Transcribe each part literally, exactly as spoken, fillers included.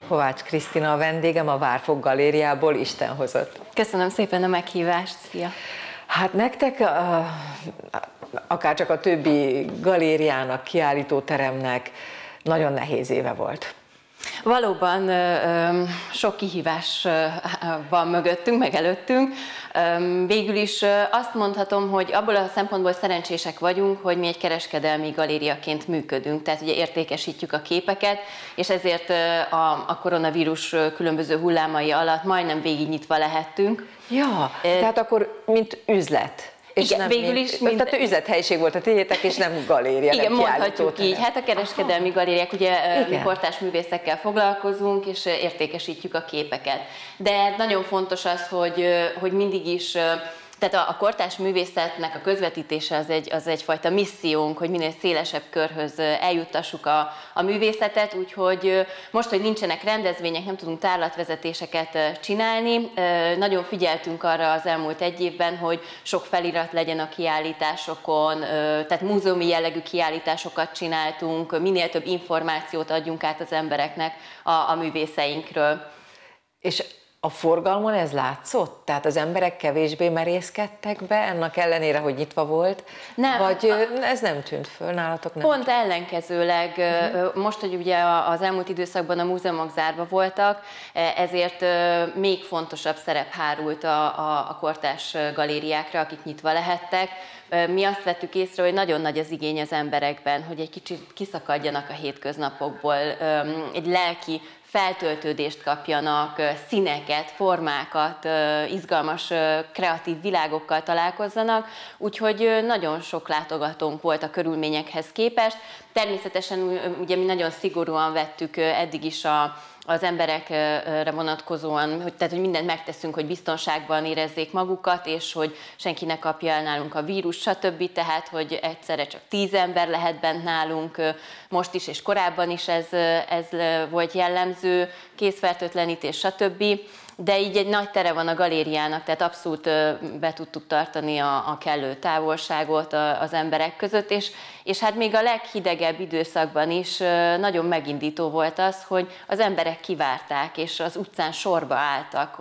Kovács Krisztina a vendégem, a Várfok Galériából, Isten hozott. Köszönöm szépen a meghívást, szia! Hát nektek, akár csak a többi galériának, kiállítóteremnek nagyon nehéz éve volt. Valóban sok kihívás van mögöttünk, meg előttünk. Végül is azt mondhatom, hogy abból a szempontból szerencsések vagyunk, hogy mi egy kereskedelmi galériaként működünk, tehát ugye értékesítjük a képeket, és ezért a, a koronavírus különböző hullámai alatt majdnem végignyitva lehettünk. Ja, tehát akkor mint üzlet. És igen, nem végül mint, is. Mind... Tehát üzlethelyiség volt a tiétek, és nem galéria, igen, nem mondhatjuk így. Hát a kereskedelmi Aha. galériák, ugye igen. mi kortárs művészekkel foglalkozunk, és értékesítjük a képeket. De nagyon fontos az, hogy, hogy mindig is... Tehát a kortárs művészetnek a közvetítése az, egy, az egyfajta missziónk, hogy minél szélesebb körhöz eljuttassuk a, a művészetet, úgyhogy most, hogy nincsenek rendezvények, nem tudunk tárlatvezetéseket csinálni, nagyon figyeltünk arra az elmúlt egy évben, hogy sok felirat legyen a kiállításokon, tehát múzeumi jellegű kiállításokat csináltunk, minél több információt adjunk át az embereknek a, a művészeinkről. És a forgalmon ez látszott? Tehát az emberek kevésbé merészkedtek be, ennek ellenére, hogy nyitva volt? Nem. Vagy ez nem tűnt föl nálatok? Nem Pont ellenkezőleg, uh-huh. most, hogy ugye az elmúlt időszakban a múzeumok zárva voltak, ezért még fontosabb szerep hárult a, a, a kortárs galériákra, akik nyitva lehettek. Mi azt vettük észre, hogy nagyon nagy az igény az emberekben, hogy egy kicsit kiszakadjanak a hétköznapokból, egy lelki feltöltődést kapjanak, színeket, formákat, izgalmas, kreatív világokkal találkozzanak, úgyhogy nagyon sok látogatónk volt a körülményekhez képest. Természetesen ugye mi nagyon szigorúan vettük eddig is a az emberekre vonatkozóan, hogy, tehát, hogy mindent megteszünk, hogy biztonságban érezzék magukat, és hogy senki ne kapja el nálunk a vírus, stb. Tehát, hogy egyszerre csak tíz ember lehet bent nálunk, most is és korábban is ez, ez volt jellemző, kézfertőtlenítés, stb. De így egy nagy tere van a galériának, tehát abszolút be tudtuk tartani a, a kellő távolságot az emberek között, és, és hát még a leghidegebb időszakban is nagyon megindító volt az, hogy az emberek kivárták, és az utcán sorba álltak,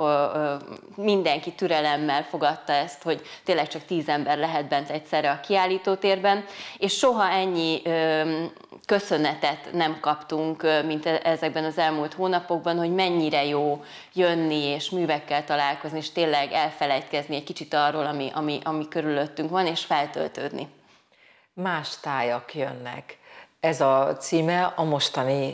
mindenki türelemmel fogadta ezt, hogy tényleg csak tíz ember lehet bent egyszerre a kiállítótérben, és soha ennyi köszönetet nem kaptunk, mint ezekben az elmúlt hónapokban, hogy mennyire jó jönni és művekkel találkozni, és tényleg elfelejtkezni egy kicsit arról, ami, ami, ami körülöttünk van, és feltöltődni. Más tájak jönnek. Ez a címe a mostani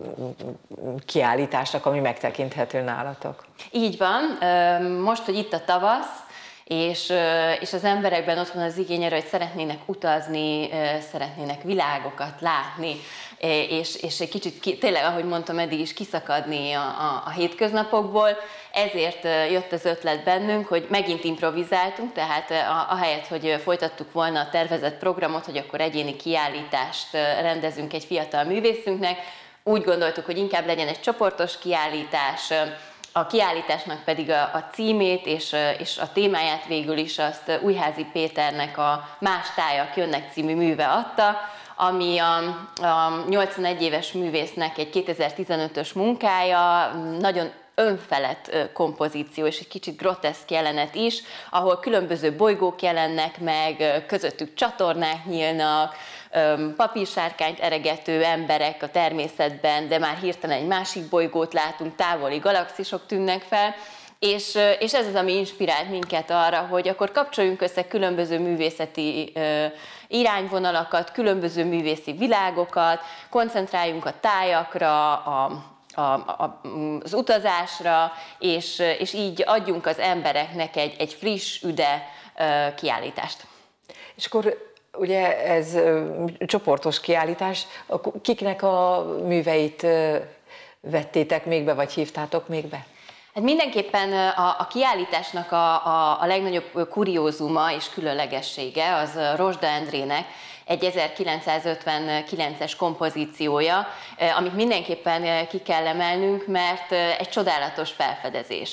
kiállításnak, ami megtekinthető nálatok. Így van. Most, hogy itt a tavasz, És, és az emberekben ott van az igény arra, hogy szeretnének utazni, szeretnének világokat látni, és, és egy kicsit ki, tényleg, ahogy mondtam, eddig is kiszakadni a, a, a hétköznapokból. Ezért jött az ötlet bennünk, hogy megint improvizáltunk, tehát ahelyett, hogy folytattuk volna a tervezett programot, hogy akkor egyéni kiállítást rendezünk egy fiatal művészünknek, úgy gondoltuk, hogy inkább legyen egy csoportos kiállítás, a kiállításnak pedig a, a címét és, és a témáját végül is azt Újházi Péternek a Más tájak jönnek című műve adta, ami a, a nyolcvanegy éves művésznek egy kétezer-tizenötös munkája, nagyon önfelett kompozíció, és egy kicsit groteszk jelenet is, ahol különböző bolygók jelennek meg, közöttük csatornák nyílnak, papírsárkányt eregető emberek a természetben, de már hirtelen egy másik bolygót látunk, távoli galaxisok tűnnek fel, és, és ez az, ami inspirált minket arra, hogy akkor kapcsoljunk össze különböző művészeti irányvonalakat, különböző művészi világokat, koncentráljunk a tájakra, a A, a, az utazásra, és, és így adjunk az embereknek egy, egy friss, üde kiállítást. És akkor ugye ez csoportos kiállítás, kiknek a műveit vettétek még be, vagy hívtátok még be? Hát mindenképpen a, a kiállításnak a, a, a legnagyobb kuriózuma és különlegessége az Rozsda Endrének egy ezerkilencszázötvenkilences kompozíciója, amit mindenképpen ki kell emelnünk, mert egy csodálatos felfedezés.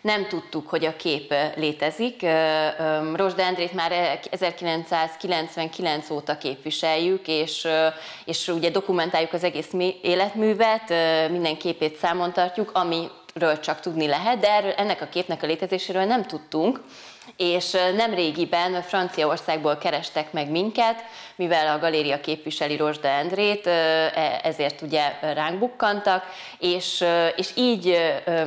nem tudtuk, hogy a kép létezik. Rozsda Endrét már ezerkilencszázkilencvenkilenc óta képviseljük, és, és ugye dokumentáljuk az egész életművet, minden képét számon tartjuk, amiről csak tudni lehet, de erről, ennek a képnek a létezéséről nem tudtunk. És nemrégiben Franciaországból kerestek meg minket, mivel a galéria képviseli Rozsda Endrét, ezért ugye ránk bukkantak, és, és így,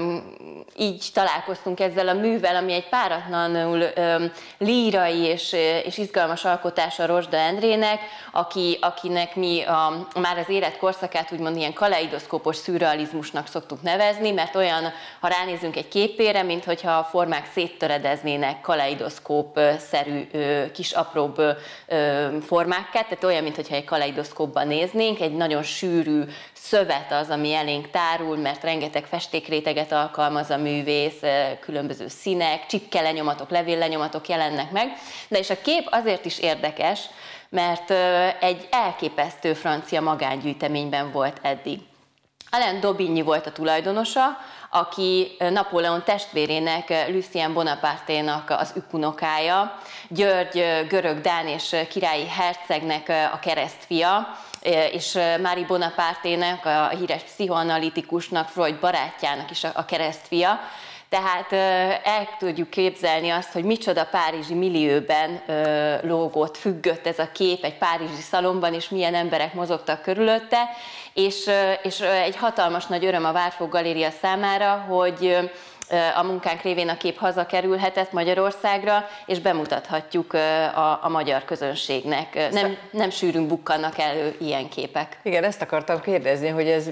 így találkoztunk ezzel a művel, ami egy páratlanul lírai és, és izgalmas alkotása Rozsda Endrének, aki, akinek mi a, már az életkorszakát úgymond ilyen kaleidoszkópos szürrealizmusnak szoktuk nevezni, mert olyan, ha ránézünk egy képére, minthogyha a formák széttöredeznének kaleidoszkóp-szerű kis apróbb formákká, tehát olyan, mintha egy kaleidoszkópban néznénk, egy nagyon sűrű szövet az, ami elénk tárul, mert rengeteg festékréteget alkalmaz a művész, különböző színek, csipkelenyomatok, levéllenyomatok jelennek meg, de és a kép azért is érdekes, mert egy elképesztő francia magángyűjteményben volt eddig. Alain d'Aubigny volt a tulajdonosa, aki Napóleon testvérének, Lucien Bonaparte-nak az ükunokája, György görög, dán és királyi hercegnek a keresztfia, és Marie Bonaparte-nek, a híres pszichoanalitikusnak, Freud barátjának is a keresztfia. Tehát el tudjuk képzelni azt, hogy micsoda párizsi millióben lógott, függött ez a kép egy párizsi szalomban, és milyen emberek mozogtak körülötte, és, és egy hatalmas nagy öröm a Várfok Galéria számára, hogy a munkánk révén a kép hazakerülhetett Magyarországra, és bemutathatjuk a, a magyar közönségnek. Nem, nem sűrűn bukkannak elő ilyen képek. Igen, ezt akartam kérdezni, hogy ez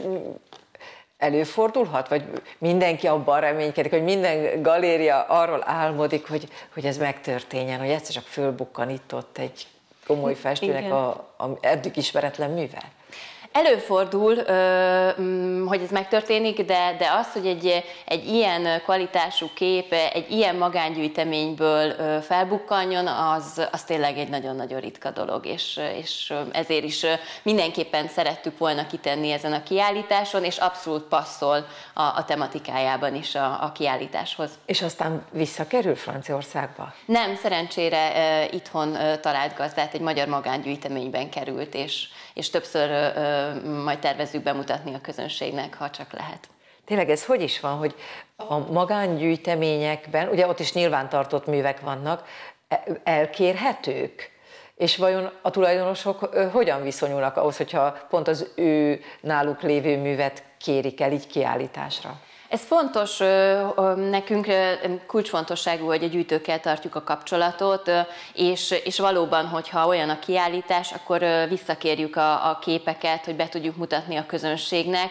előfordulhat, vagy mindenki abban reménykedik, hogy minden galéria arról álmodik, hogy, hogy ez megtörténjen, hogy egyszer csak fölbukkan itt-ott egy komoly festőnek a, a eddig ismeretlen műve? Előfordul, hogy ez megtörténik, de, de az, hogy egy, egy ilyen kvalitású kép, egy ilyen magángyűjteményből felbukkanjon, az, az tényleg egy nagyon-nagyon ritka dolog, és, és ezért is mindenképpen szerettük volna kitenni ezen a kiállításon, és abszolút passzol a, a tematikájában is a, a kiállításhoz. És aztán visszakerül Franciaországba? Nem, szerencsére itthon talált gazdát, egy magyar magángyűjteményben került, és, és többször majd tervezzük bemutatni a közönségnek, ha csak lehet. Tényleg ez hogy is van, hogy a magángyűjteményekben, ugye ott is nyilvántartott művek vannak, elkérhetők? És vajon a tulajdonosok hogyan viszonyulnak ahhoz, hogyha pont az ő náluk lévő művet kérik el így kiállításra? Ez fontos, nekünk kulcsfontosságú, hogy a gyűjtőkkel tartjuk a kapcsolatot, és, és valóban, hogyha olyan a kiállítás, akkor visszakérjük a, a képeket, hogy be tudjuk mutatni a közönségnek,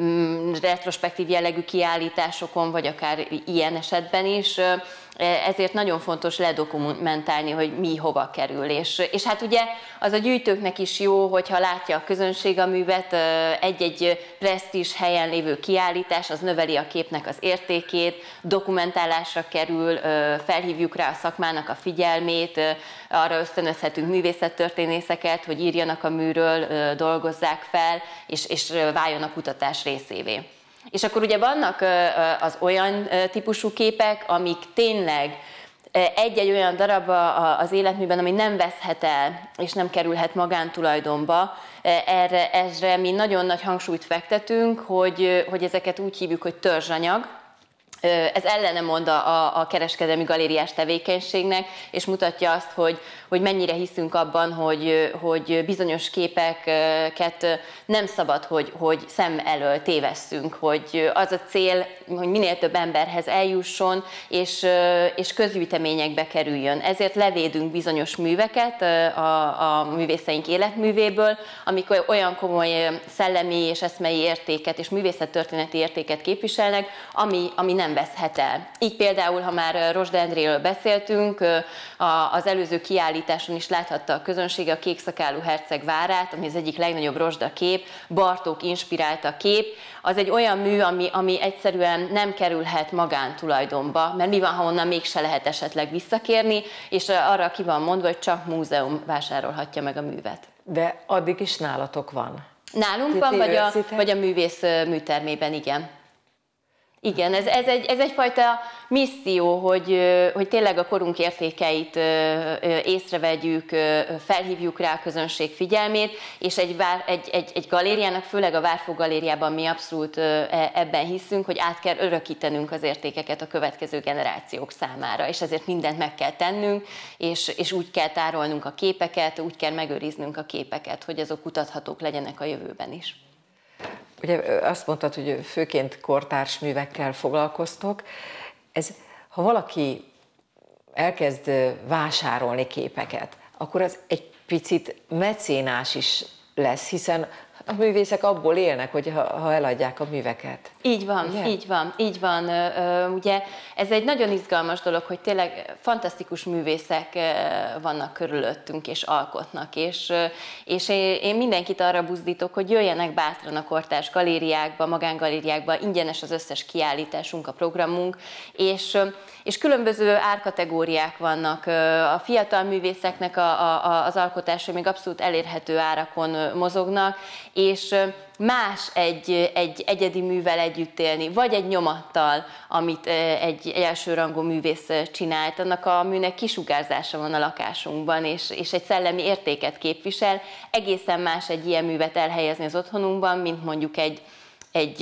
retrospektív jellegű kiállításokon, vagy akár ilyen esetben is. Ezért nagyon fontos ledokumentálni, hogy mi hova kerül. És, és hát ugye az a gyűjtőknek is jó, hogyha látja a közönség a művet, egy-egy presztízs helyen lévő kiállítás, az növeli a képnek az értékét, dokumentálásra kerül, felhívjuk rá a szakmának a figyelmét, arra ösztönözhetünk művészettörténészeket, hogy írjanak a műről, dolgozzák fel, és, és váljon a kutatás részévé. És akkor ugye vannak az olyan típusú képek, amik tényleg egy-egy olyan darab az életműben, ami nem veszhet el, és nem kerülhet magántulajdonba. Erre, erre mi nagyon nagy hangsúlyt fektetünk, hogy, hogy ezeket úgy hívjuk, hogy törzsanyag. Ez ellene mond a, a kereskedelmi galériás tevékenységnek, és mutatja azt, hogy, hogy mennyire hiszünk abban, hogy, hogy bizonyos képeket nem szabad, hogy, hogy szem elől tévesszünk, hogy az a cél, hogy minél több emberhez eljusson, és, és közgyűjteményekbe kerüljön. Ezért levédünk bizonyos műveket a, a művészeink életművéből, amik olyan komoly szellemi és eszmei értéket és művészettörténeti értéket képviselnek, ami, ami nem veszhet el. Így például, ha már Rozsda Endréről beszéltünk, az előző kiállításon is láthatta a közönség a Kékszakálú herceg várát, ami az egyik legnagyobb Rozsda kép, Bartók inspirálta kép. Az egy olyan mű, ami, ami egyszerűen nem kerülhet magántulajdonba, mert mi van, ha onnan mégse lehet esetleg visszakérni, és arra ki van mondva, hogy csak múzeum vásárolhatja meg a művet. De addig is nálatok van? Nálunk van, vagy a, vagy a művész műtermében, igen. Igen, ez, ez, egy, ez egyfajta misszió, hogy, hogy tényleg a korunk értékeit észrevegyük, felhívjuk rá a közönség figyelmét, és egy, egy, egy, egy galériának, főleg a Várfok Galériában mi abszolút ebben hiszünk, hogy át kell örökítenünk az értékeket a következő generációk számára, és ezért mindent meg kell tennünk, és, és úgy kell tárolnunk a képeket, úgy kell megőriznünk a képeket, hogy azok kutathatók legyenek a jövőben is. Ugye azt mondtad, hogy főként kortárs művekkel foglalkoztok. Ez, ha valaki elkezd vásárolni képeket, akkor az egy picit mecénás is lesz, hiszen a művészek abból élnek, hogy ha, ha eladják a műveket. Így van, ugye? így van, így van. Ugye ez egy nagyon izgalmas dolog, hogy tényleg fantasztikus művészek vannak körülöttünk és alkotnak, és, és én mindenkit arra buzdítok, hogy jöjjenek bátran a kortárs galériákba, magángalériákba, ingyenes az összes kiállításunk, a programunk, és, és különböző árkategóriák vannak. A fiatal művészeknek a, a, az alkotásai még abszolút elérhető árakon mozognak, és más egy, egy egyedi művel együtt élni, vagy egy nyomattal, amit egy elsőrangú művész csinált, annak a műnek kisugárzása van a lakásunkban, és, és egy szellemi értéket képvisel. Egészen más egy ilyen művet elhelyezni az otthonunkban, mint mondjuk egy, egy,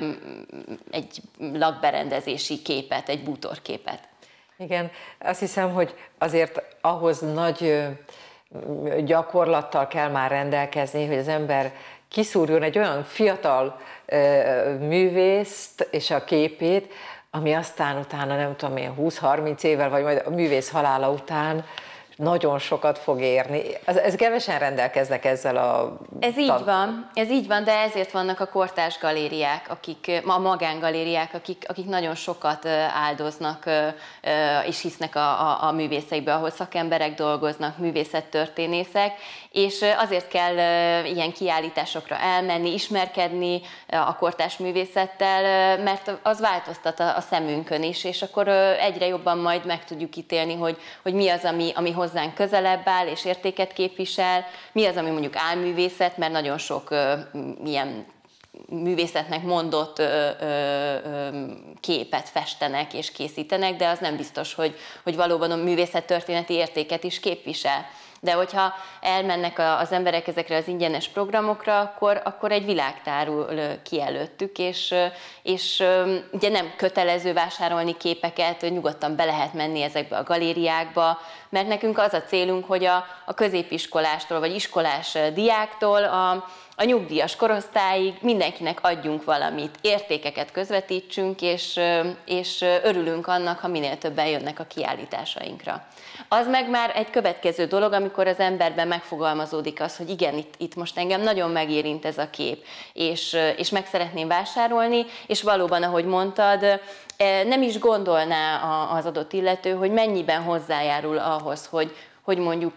egy lakberendezési képet, egy bútorképet. Igen, azt hiszem, hogy azért ahhoz nagy gyakorlattal kell már rendelkezni, hogy az ember kiszúrjon egy olyan fiatal uh, művészt és a képét, ami aztán utána nem tudom én húsz-harminc évvel, vagy majd a művész halála után nagyon sokat fog érni. Ez, ez kevesen rendelkeznek ezzel a... Ez így van, ez így van, de ezért vannak a kortárs galériák, akik, a magángalériák, akik, akik nagyon sokat áldoznak és hisznek a, a, a művészeikbe, ahol szakemberek dolgoznak, művészettörténészek, és azért kell ilyen kiállításokra elmenni, ismerkedni a kortárs művészettel, mert az változtat a szemünkön is, és akkor egyre jobban majd meg tudjuk ítélni, hogy, hogy mi az, ami, ami hozzánk közelebb áll és értéket képvisel, mi az, ami mondjuk álművészet, mert nagyon sok ilyen művészetnek mondott ö, ö, ö, képet festenek és készítenek, de az nem biztos, hogy, hogy valóban a művészettörténeti értéket is képvisel. De hogyha elmennek az emberek ezekre az ingyenes programokra, akkor, akkor egy világ tárul ki előttük, és, és ugye nem kötelező vásárolni képeket, nyugodtan be lehet menni ezekbe a galériákba, mert nekünk az a célunk, hogy a, a középiskolástól vagy iskolás diáktól a, a nyugdíjas korosztályig mindenkinek adjunk valamit, értékeket közvetítsünk, és, és örülünk annak, ha minél többen jönnek a kiállításainkra. Az meg már egy következő dolog, amikor az emberben megfogalmazódik az, hogy igen, itt, itt most engem nagyon megérint ez a kép, és, és meg szeretném vásárolni, és valóban, ahogy mondtad, nem is gondolná az adott illető, hogy mennyiben hozzájárul ahhoz, hogy, hogy mondjuk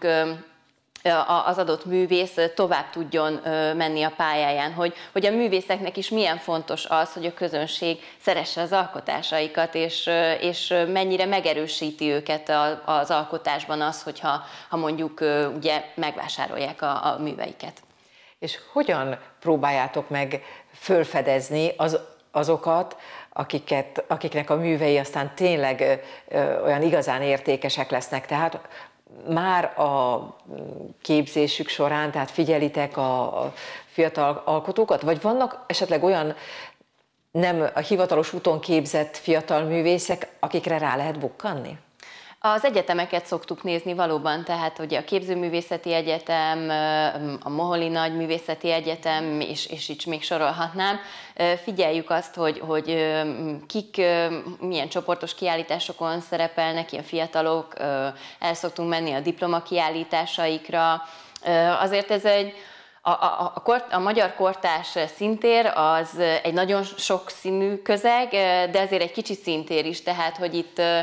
az adott művész tovább tudjon menni a pályáján, hogy, hogy a művészeknek is milyen fontos az, hogy a közönség szeresse az alkotásaikat, és, és mennyire megerősíti őket az alkotásban az, hogyha ha mondjuk ugye megvásárolják a, a műveiket. És hogyan próbáljátok meg fölfedezni az, azokat, akiket, akiknek a művei aztán tényleg ö, olyan igazán értékesek lesznek, tehát már a képzésük során, tehát figyelitek a, a fiatal alkotókat, vagy vannak esetleg olyan nem a hivatalos úton képzett fiatal művészek, akikre rá lehet bukkanni? Az egyetemeket szoktuk nézni valóban, tehát ugye a Képzőművészeti Egyetem, a Moholi Nagy Művészeti Egyetem, és, és így még sorolhatnám. Figyeljük azt, hogy, hogy kik milyen csoportos kiállításokon szerepelnek, ilyen fiatalok, el szoktunk menni a diplomakiállításaikra. Azért ez egy A, a, a, kort, a magyar kortárs szintér az egy nagyon sokszínű közeg, de azért egy kicsi szintér is, tehát hogy itt ö,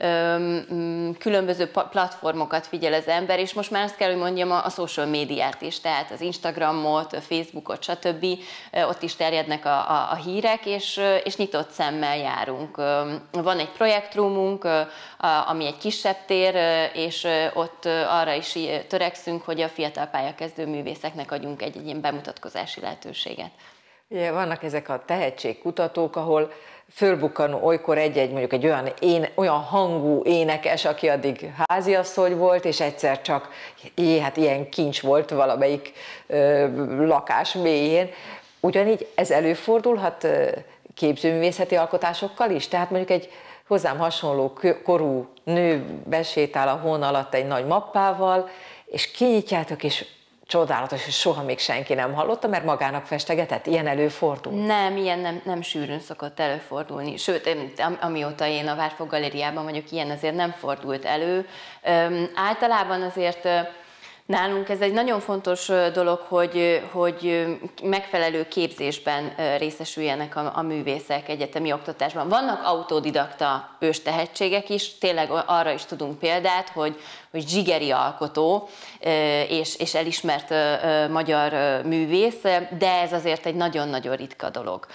ö, különböző platformokat figyel az ember, és most már azt kell, hogy mondjam, a, a social médiát is, tehát az Instagramot, a Facebookot, stb. Ott is terjednek a, a, a hírek, és, és nyitott szemmel járunk. Van egy projektrumunk, ami egy kisebb tér, és ott arra is törekszünk, hogy a fiatal pályakezdő művészeknek adjunk egy, egy ilyen bemutatkozási lehetőséget. Ugye vannak ezek a tehetségkutatók, ahol fölbukkan olykor egy-egy, mondjuk egy olyan, én, olyan hangú énekes, aki addig háziasszony volt, és egyszer csak jé, hát ilyen kincs volt valamelyik ö, lakás mélyén. Ugyanígy ez előfordulhat ö, képzőművészeti alkotásokkal is? Tehát mondjuk egy hozzám hasonló korú nő besétál a hón alatt egy nagy mappával, és kinyitjátok, és csodálatos, hogy soha még senki nem hallotta, mert magának festegetett? Ilyen előfordul? Nem, ilyen nem, nem sűrűn szokott előfordulni. Sőt, amióta én a Várfok Galériában vagyok, ilyen azért nem fordult elő. Üm, általában azért nálunk ez egy nagyon fontos dolog, hogy, hogy megfelelő képzésben részesüljenek a, a művészek egyetemi oktatásban. Vannak autodidakta őstehetségek is, tényleg arra is tudunk példát, hogy, hogy zsigeri alkotó és, és elismert magyar művész, de ez azért egy nagyon-nagyon ritka dolog.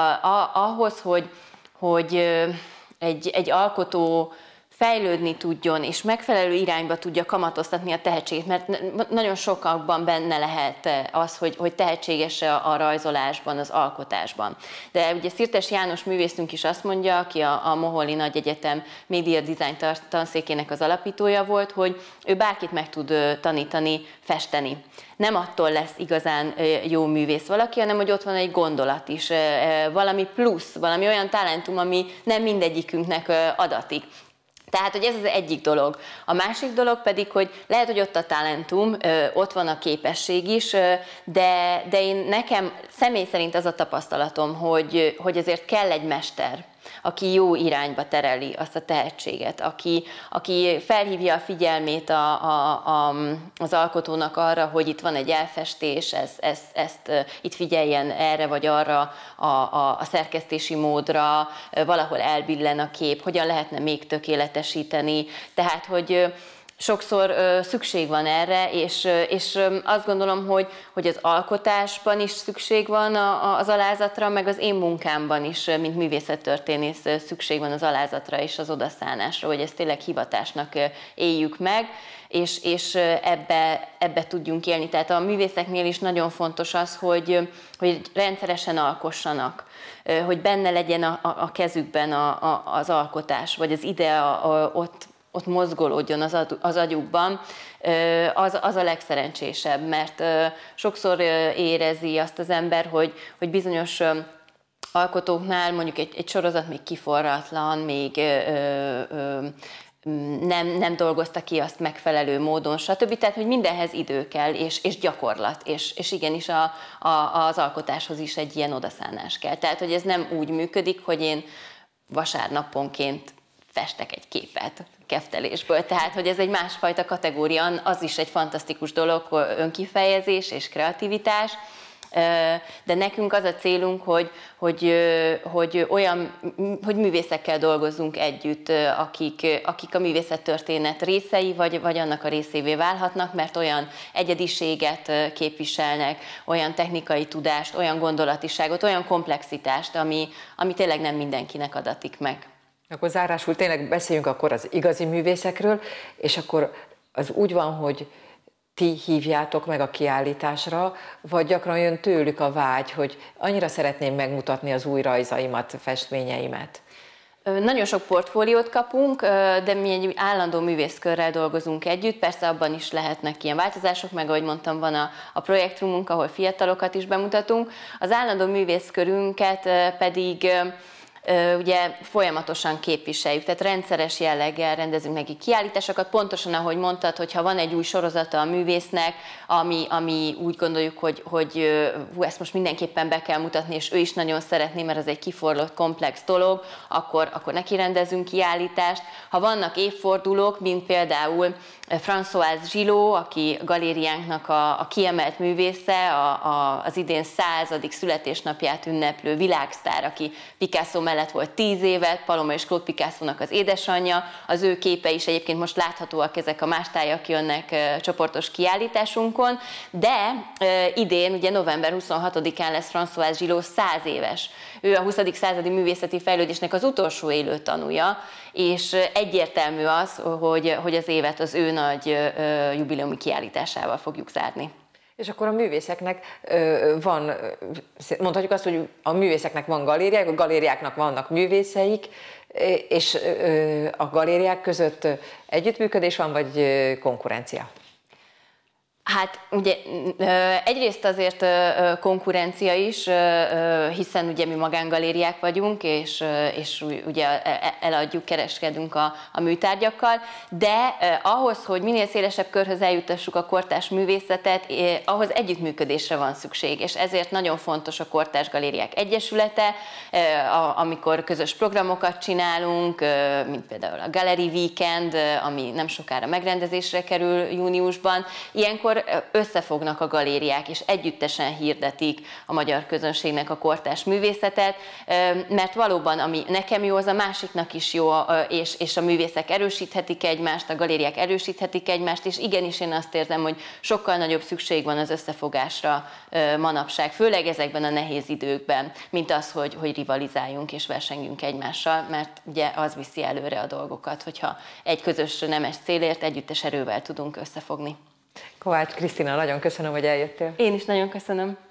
Ahhoz, hogy, hogy egy, egy alkotó fejlődni tudjon, és megfelelő irányba tudja kamatoztatni a tehetségét, mert nagyon sokakban benne lehet az, hogy, hogy tehetséges a rajzolásban, az alkotásban. De ugye Szirtes János művészünk is azt mondja, aki a, a Moholy Nagy Egyetem média design tanszékének az alapítója volt, hogy ő bárkit meg tud tanítani festeni. Nem attól lesz igazán jó művész valaki, hanem hogy ott van egy gondolat is, valami plusz, valami olyan talentum, ami nem mindegyikünknek adatik. Tehát, hogy ez az egyik dolog. A másik dolog pedig, hogy lehet, hogy ott a talentum, ott van a képesség is, de, de én nekem személy szerint az a tapasztalatom, hogy, hogy azért kell egy mester, aki jó irányba tereli azt a tehetséget, aki, aki felhívja a figyelmét a, a, a, az alkotónak arra, hogy itt van egy elfestés, ez, ez, ezt itt figyeljen erre vagy arra a, a, a szerkesztési módra, valahol elbillen a kép, hogyan lehetne még tökéletesíteni, tehát, hogy sokszor ö, szükség van erre, és, és ö, azt gondolom, hogy, hogy az alkotásban is szükség van a, a, az alázatra, meg az én munkámban is, mint művészettörténész szükség van az alázatra és az odaszánásra, hogy ezt tényleg hivatásnak éljük meg, és, és ebbe, ebbe tudjunk élni. Tehát a művészeknél is nagyon fontos az, hogy, hogy rendszeresen alkossanak, hogy benne legyen a, a kezükben a, a, az alkotás, vagy az idea a, ott ott mozgolódjon az, az agyukban, az, az a legszerencsésebb, mert sokszor érezi azt az ember, hogy, hogy bizonyos alkotóknál mondjuk egy, egy sorozat még kiforratlan, még ö, ö, nem, nem dolgozta ki azt megfelelő módon, stb. Tehát, hogy mindenhez idő kell, és, és gyakorlat, és, és igenis a, a, az alkotáshoz is egy ilyen odaszánás kell. Tehát, hogy ez nem úgy működik, hogy én vasárnaponként festek egy képet keftelésből. Tehát, hogy ez egy másfajta kategória, az is egy fantasztikus dolog, önkifejezés és kreativitás, de nekünk az a célunk, hogy, hogy, hogy olyan, hogy művészekkel dolgozzunk együtt, akik, akik a művészettörténet részei, vagy, vagy annak a részévé válhatnak, mert olyan egyediséget képviselnek, olyan technikai tudást, olyan gondolatiságot, olyan komplexitást, ami, ami tényleg nem mindenkinek adatik meg. Akkor zárásul tényleg beszéljünk akkor az igazi művészekről, és akkor az úgy van, hogy ti hívjátok meg a kiállításra, vagy gyakran jön tőlük a vágy, hogy annyira szeretném megmutatni az új rajzaimat, festményeimet? Nagyon sok portfóliót kapunk, de mi egy állandó művészkörrel dolgozunk együtt, persze abban is lehetnek ilyen változások, meg ahogy mondtam, van a, a projektrumunk, ahol fiatalokat is bemutatunk. Az állandó művészkörünket pedig ugye folyamatosan képviseljük, tehát rendszeres jelleggel rendezünk neki kiállításokat, pontosan ahogy mondtad, hogy ha van egy új sorozata a művésznek, ami, ami úgy gondoljuk, hogy, hogy hú, ezt most mindenképpen be kell mutatni, és ő is nagyon szeretné, mert ez egy kiforrott, komplex dolog, akkor, akkor neki rendezünk kiállítást. Ha vannak évfordulók, mint például Françoise Gillot, aki a galériánknak a, a kiemelt művésze, a, a, az idén századik születésnapját ünneplő világsztár, aki Picasso mellett volt tíz évet, Paloma és Claude Picasso-nak az édesanyja, az ő képe is egyébként most láthatóak, ezek a Más tájak jönnek e, csoportos kiállításunkon, de e, idén, ugye november huszonhatodikán lesz Françoise Gillot száz éves. Ő a huszadik századi művészeti fejlődésnek az utolsó élő tanúja, és egyértelmű az, hogy, hogy az évet az ő nagy e, jubileumi kiállításával fogjuk zárni. És akkor a művészeknek van, mondhatjuk azt, hogy a művészeknek van galériák, a galériáknak vannak művészeik, és a galériák között együttműködés van, vagy konkurencia? Hát ugye egyrészt azért konkurencia is, hiszen ugye mi magángalériák vagyunk, és, és ugye eladjuk, kereskedünk a, a műtárgyakkal, de ahhoz, hogy minél szélesebb körhöz eljutassuk a kortárs művészetet, ahhoz együttműködésre van szükség, és ezért nagyon fontos a Kortárs Galériák Egyesülete, amikor közös programokat csinálunk, mint például a Gallery Weekend, ami nem sokára megrendezésre kerül júniusban. Ilyenkor összefognak a galériák, és együttesen hirdetik a magyar közönségnek a kortárs művészetet, mert valóban, ami nekem jó, az a másiknak is jó, és, és a művészek erősíthetik egymást, a galériák erősíthetik egymást, és igenis én azt érzem, hogy sokkal nagyobb szükség van az összefogásra manapság, főleg ezekben a nehéz időkben, mint az, hogy, hogy rivalizáljunk és versengjünk egymással, mert ugye az viszi előre a dolgokat, hogyha egy közös nemes célért együttes erővel tudunk összefogni. Kovács Krisztina, nagyon köszönöm, hogy eljöttél. Én is nagyon köszönöm.